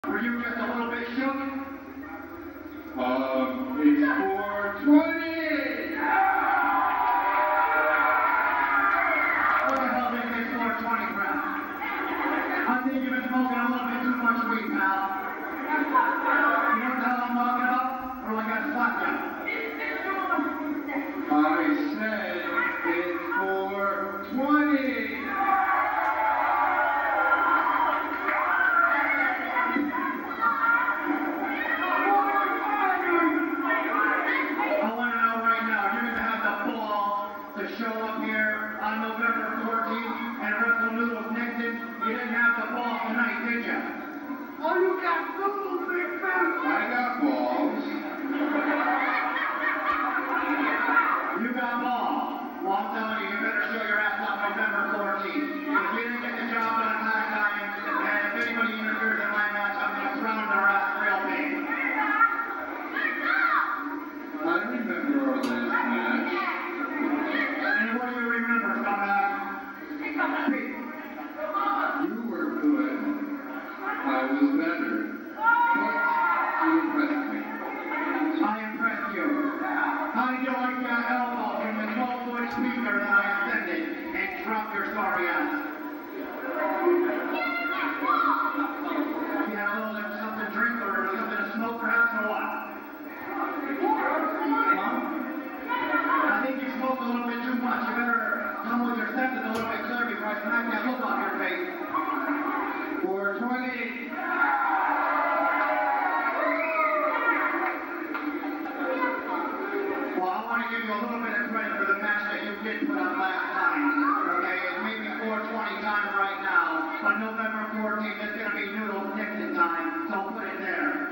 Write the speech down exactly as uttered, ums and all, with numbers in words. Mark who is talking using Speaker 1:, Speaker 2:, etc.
Speaker 1: Were you just a little bit shook?
Speaker 2: Um, it's four twenty!
Speaker 1: What the hell is this four twenty crap? I think you've been smoking a little bit too much weed, pal. You know what the hell I'm talking about? Or do I gotta slap you?
Speaker 2: I said it's four twenty!
Speaker 1: I want to know right now, you're going to have the balls to show up here on November fourteenth and wrestle Noodles Nixon. You didn't have the balls tonight, did you? Oh, you got noodles, big man!
Speaker 2: I got balls.
Speaker 1: You got balls. Well, I'm telling you, you better show your ass up November fourteenth. If you didn't get the job done last time, and if anybody interferes in my match, I'm going to surround their ass real big.
Speaker 2: I remember our last match.
Speaker 1: And what do you remember, scumbag?
Speaker 2: You were good. I was better. But you impressed me.
Speaker 1: I impressed you. How did you like that elbow from the twelve-foot speaker that I ascended and dropped your sorry ass? You had a little bit of something to drink or something to smoke perhaps or what? Huh? I think you smoked a little bit too much. You better come with your senses a little bit clear before I smack that look off your face.
Speaker 2: four twenty!
Speaker 1: Well, I want to give you a little bit of credit for the match that you did put on last time. Okay, it's maybe four twenty time right now, but November fourteenth is going to be Noodles Nixon time, so put it there.